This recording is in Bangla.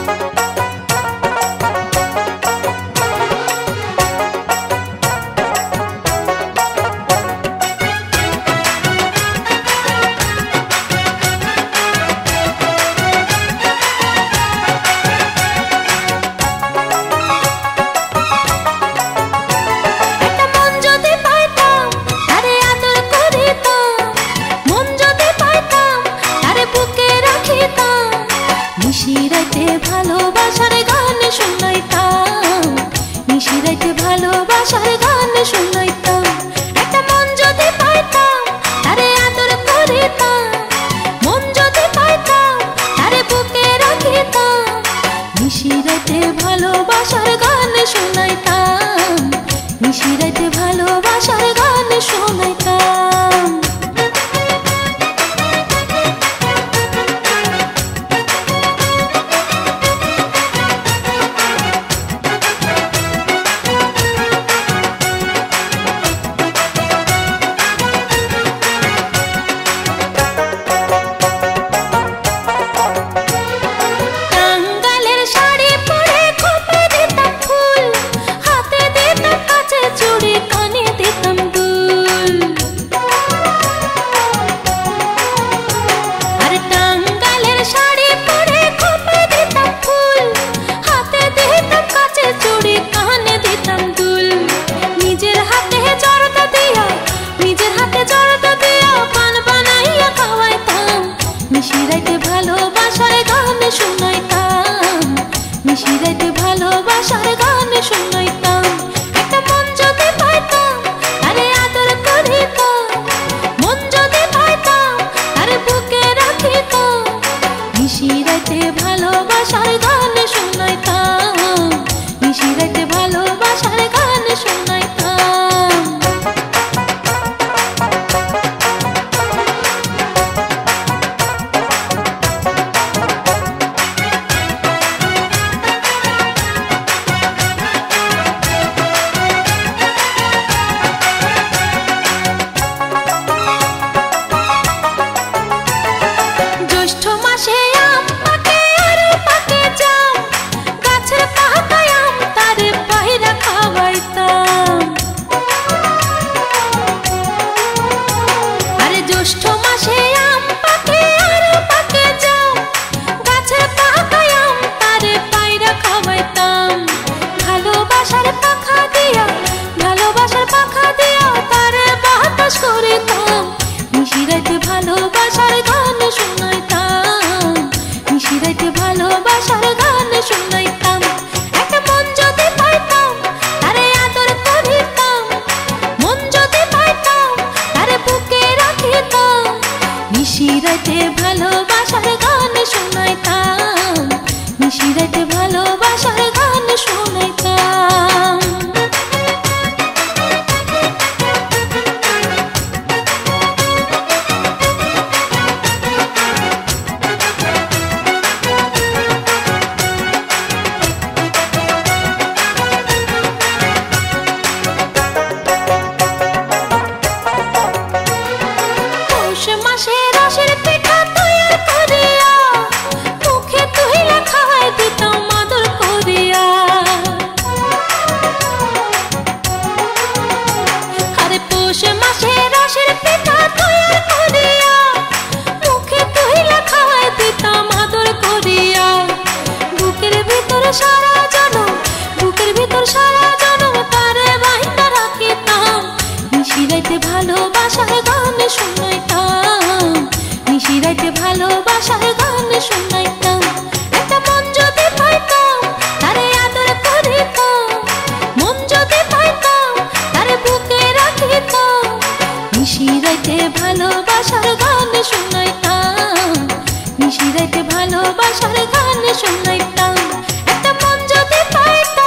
নিশিরাতে ভালোবাসার গান শুনাইতাম, নিশিরাতে ভালোবাসার গান শুনাইতাম। একটা মন যদি পাইতাম তারে আদর করিতাম, মন যদি পাইতাম তারে বুকে রাখিতাম। নিশিরাতে ভালোবাসার গান শুনাইতাম, নিশিরাতে ভালোবাসার গান শুনাইতাম। নিশিরাতে ভালোবাসার গান শুনাইতাম, নিশিরাতে ভালোবাসার গান শুনাইতাম। একটা মন যদি পাইতাম তারে আদর করিতাম, মন যদি পাইতাম তারে বুকে রাখিতাম। নিশিরাতে ভালোবাসার গান শুনাইতাম, নিশিরাতে ভালোবাসার গান শুনাইতাম। জ্যৈষ্ঠ মাসে আম পাকে আর পাকে জাম, গাছের পাতায় আম তারে পায়রা খাওয়াইতাম। আরে জ্যৈষ্ঠ মাসে আম পাকে আর পাকে জাম, গাছের পাতায় আম তারে পায়রা খাওয়াইতাম। ভালোবাসার পাখা দিয়া, ভালোবাসার পাখা দিয়া তারে বাতাস করিতাম। নিশিরাতে ভালোবাসার গান শুনাইতাম, নিশিরাতে ভালোবাসার গান শুনাইতাম। একটা মন যদি পাইতাম তারে আদর করিতাম, মন যদি পাইতাম তারে বুকে রাখিতাম। নিশিরাতে ভালোবাসার গান শুনাইতাম, নিশিরাতে ভালোবাসার গান শুনাইতাম। পৌষ মাসে রসের পিঠা তৈয়ার করিয়া, মুখে তুহিলা খাওয়াই দিতাম আদর করিয়া। আরে পৌষ মাসে রসের পিঠা তৈয়ার করিয়া, মুখে তুহিলা খাওয়াই দিতাম আদর করিয়া। বুকের ভিতর সারা জনম, বুকের ভিতর সারা জনম তারে বাইন্দা রাখিতাম। নিশিরাতে ভালোবাসার গান শুনাইতাম, নিশিরাতে ভালোবাসার গান শুনাইতাম। একটা মন যদি পাইতাম তারে আদর করিতাম, মন যদি পাইতাম তারে বুকে রাখিতাম। নিশিরাতে ভালোবাসার গান শুনাইতাম, নিশিরাতে ভালোবাসার গান শুনাইতাম। একটা মন যদি পাইতাম